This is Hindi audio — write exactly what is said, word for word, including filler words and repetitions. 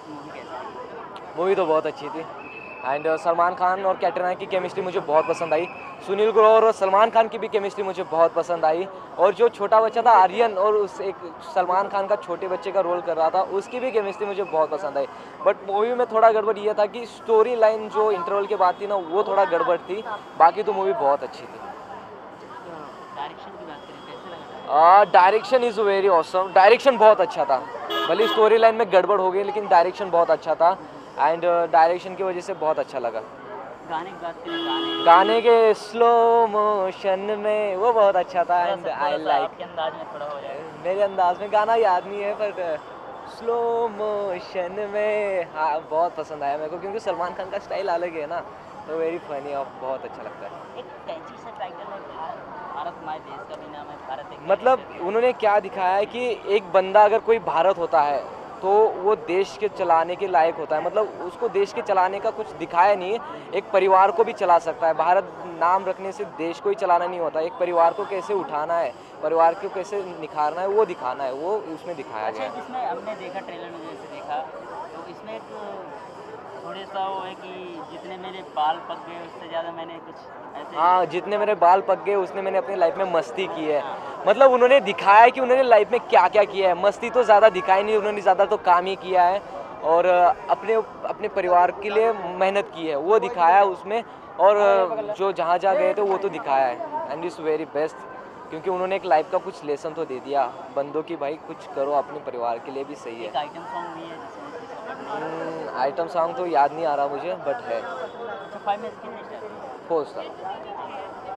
मूवी कैसी लगी? मूवी तो बहुत अच्छी थी एंड सलमान खान और कैटरीना की केमिस्ट्री मुझे बहुत पसंद आई। सुनील ग्रोवर और सलमान खान की भी केमिस्ट्री मुझे बहुत पसंद आई। और जो छोटा बच्चा था आर्यन और उस एक सलमान खान का छोटे बच्चे का रोल कर रहा था, उसकी भी केमिस्ट्री मुझे बहुत पसंद आई। बट मूवी में थोड़ा गड़बड़ ये था कि स्टोरी लाइन जो इंटरवल के बाद थी ना, वो थोड़ा गड़बड़ थी। बाकी तो मूवी बहुत अच्छी थी। डायरेक्शन की बात करें, कैसे लगा? Direction is very awesome. Direction बहुत अच्छा था। भले स्टोरी लाइन में गड़बड़ हो गई, लेकिन डायरेक्शन बहुत अच्छा था एंड डायरेक्शन की वजह से बहुत अच्छा लगा। गाने की बात करें, गाने गाने के स्लो मोशन में वो बहुत अच्छा था थोड़ा एंड सा आई थोड़ा सा लाइक। आपके अंदाज में थोड़ा हो जाए। मेरे अंदाज में गाना याद नहीं है, बट स्लो मोशन में हाँ बहुत पसंद आया मेरे को, क्योंकि सलमान खान का स्टाइल अलग है ना, तो वेरी फनी और बहुत अच्छा लगता है। एक कैची सा टाइटल है, भारत भारत हमारे देश का भी नाम है, भारत एक मतलब देश है। उन्होंने क्या दिखाया है कि एक बंदा अगर कोई भारत होता है तो वो देश के चलाने के लायक होता है। मतलब उसको देश के चलाने का कुछ दिखाया नहीं है, एक परिवार को भी चला सकता है। भारत नाम रखने से देश को ही चलाना नहीं होता, एक परिवार को कैसे उठाना है, परिवार को कैसे निखारना है, वो दिखाना है, वो उसमें दिखाया अच्छा, गया एक है। इसमें हमने देखा ट्रेलर में जैसे देखा, तो इसमें एक थोड़े सा वो है कि जितने मेरे बाल पक गए उससे ज़्यादा मैंने कुछ ऐसे। हाँ, जितने मेरे बाल पक गए उसने मैंने अपनी लाइफ में मस्ती की है। मतलब उन्होंने दिखाया है कि उन्होंने लाइफ में क्या क्या किया है। मस्ती तो ज़्यादा दिखाई नहीं, उन्होंने ज़्यादा तो काम ही किया है और अपने अपने परिवार के लिए मेहनत की है, वो दिखाया है उसमें। और जो जहाँ जहाँ गए थे वो तो दिखाया है एंड इज़ वेरी बेस्ट, क्योंकि उन्होंने एक लाइफ का कुछ लेसन तो दे दिया बंदों की, भाई कुछ करो अपने परिवार के लिए भी सही है। एक आइटम सॉन्ग भी है जिसमें जिसका पटनी। आइटम सॉन्ग तो याद नहीं आ रहा मुझे, बट है। अच्छा, फाइव में कितने स्टार? Four star.